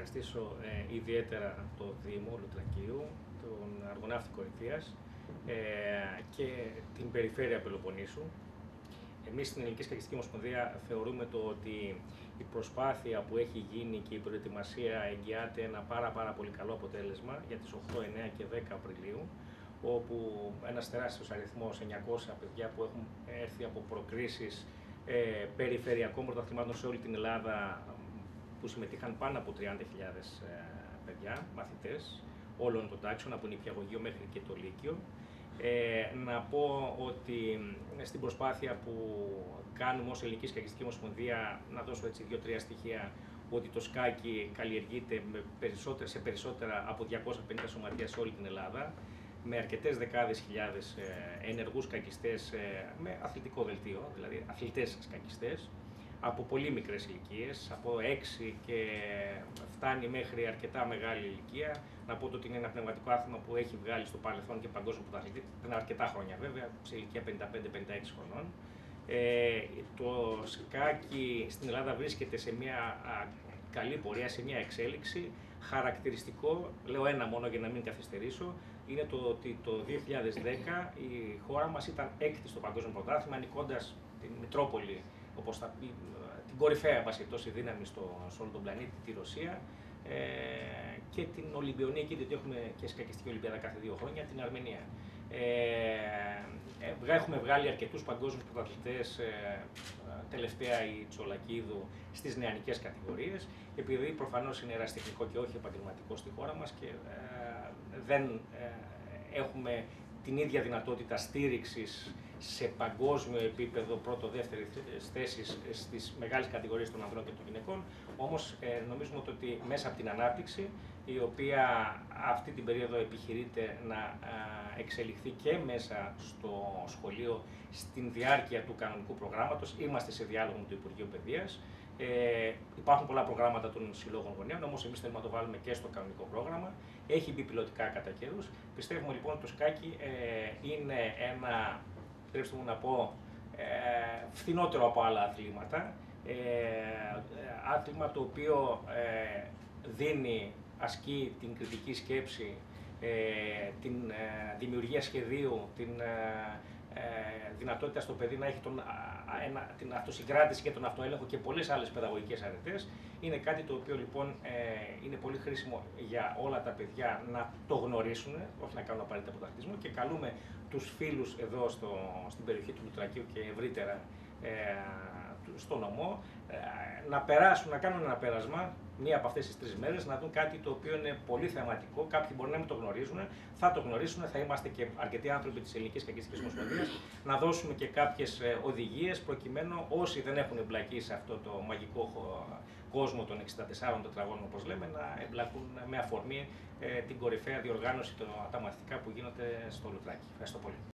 ευχαριστήσω ιδιαίτερα το Δήμο Λουτρακίου, τον Αργοναύτη Κορινθίας και την Περιφέρεια Πελοποννήσου. Εμείς στην Ελληνική Σκακιστική Ομοσπονδία θεωρούμε ότι η προσπάθεια που έχει γίνει και η προετοιμασία εγγυάται ένα πάρα πολύ καλό αποτέλεσμα για τις 8, 9 και 10 Απριλίου, όπου ένας τεράστιος αριθμός, 900 παιδιά που έχουν έρθει από προκρίσεις περιφερειακών πρωταθλημάτων σε όλη την Ελλάδα, που συμμετείχαν πάνω από 30.000 παιδιά, μαθητές όλων των τάξεων, από νηπιαγωγείο μέχρι και το Λύκειο. Να πω ότι στην προσπάθεια που κάνουμε ως Ελληνική Σκακιστική Ομοσπονδία, να δώσω έτσι 2-3 στοιχεία, ότι το σκάκι καλλιεργείται σε περισσότερα από 250 σωματεία σε όλη την Ελλάδα, με αρκετές δεκάδες χιλιάδες ενεργούς σκακιστές με αθλητικό δελτίο, δηλαδή αθλητές σκακιστές, από πολύ μικρές ηλικίες, από 6 και φτάνει μέχρι αρκετά μεγάλη ηλικία. Να πω ότι είναι ένα πνευματικό άθλημα που έχει βγάλει στο παρελθόν και παγκόσμιο πρωταθλητή, πριν αρκετά χρόνια βέβαια, σε ηλικία 55-56 χρονών. Το σκάκι στην Ελλάδα βρίσκεται σε μια καλή πορεία, σε μια εξέλιξη. Χαρακτηριστικό, λέω ένα μόνο για να μην καθυστερήσω, είναι το ότι το 2010 η χώρα μας ήταν έκτη στο παγκόσμιο πρωτάθλημα, νικώντας την Μητρόπολη, όπως θα πει, την κορυφαία βασιλτώση δύναμη σε όλο τον πλανήτη, τη Ρωσία, και την Ολυμπιονίκη, διότι έχουμε και σκακιστική Ολυμπιάδα κάθε 2 χρόνια, την Αρμενία. Έχουμε βγάλει αρκετούς παγκόσμιους πρωταθλητές, τελευταία η Τσολακίδου, στις νεανικές κατηγορίες, επειδή προφανώς είναι ερασιτεχνικό και όχι επαγγελματικό στη χώρα μας και δεν έχουμε την ίδια δυνατότητα στήριξης σε παγκόσμιο επίπεδο πρώτο-δεύτερη θέσεις στις μεγάλες κατηγορίες των ανδρών και των γυναικών. Όμως νομίζουμε ότι μέσα από την ανάπτυξη, η οποία αυτή την περίοδο επιχειρείται να εξελιχθεί και μέσα στο σχολείο στην διάρκεια του κανονικού προγράμματος, είμαστε σε διάλογο με το Υπουργείο Παιδείας. Υπάρχουν πολλά προγράμματα των συλλόγων γονέων, όμως εμείς θέλουμε να το βάλουμε και στο κανονικό πρόγραμμα. Έχει μπει πιλωτικά κατά καιρούς. Πιστεύουμε λοιπόν ότι το σκάκι είναι ένα, επιτρέψτε μου να πω, φθηνότερο από άλλα αθλήματα. Άθλημα το οποίο ασκεί την κριτική σκέψη, την δημιουργία σχεδίου, την δυνατότητα στο παιδί να έχει την αυτοσυγκράτηση και τον αυτοέλεγχο και πολλές άλλες παιδαγωγικές αρετές. Είναι κάτι το οποίο λοιπόν είναι πολύ χρήσιμο για όλα τα παιδιά να το γνωρίσουν, όχι να κάνουν απαραίτητα πρωταθλητισμό, και καλούμε τους φίλους εδώ στην περιοχή του Λουτρακίου και ευρύτερα στο νομό να κάνουν ένα πέρασμα μία από αυτές τις 3 μέρες, να δουν κάτι το οποίο είναι πολύ θεματικό. Κάποιοι μπορεί να μην το γνωρίζουν, θα το γνωρίσουν, θα είμαστε και αρκετοί άνθρωποι της Ελληνικής Σκακιστικής Ομοσπονδίας, να δώσουμε και κάποιες οδηγίες προκειμένου όσοι δεν έχουν εμπλακεί σε αυτό το μαγικό κόσμο των 64 τετραγώνων, όπως λέμε, να εμπλακούν με αφορμή την κορυφαία διοργάνωση, τα μαθητικά που γίνονται στο Λουτράκι. Ευχαριστώ πολύ.